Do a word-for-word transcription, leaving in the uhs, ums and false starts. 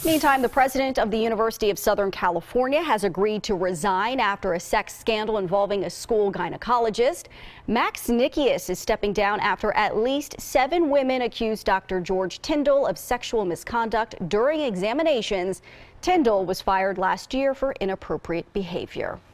Meantime, the president of the University of Southern California has agreed to resign after a sex scandal involving a school gynecologist. Max Nikias is stepping down after at least seven women accused Doctor George Tyndall of sexual misconduct during examinations. Tyndall was fired last year for inappropriate behavior.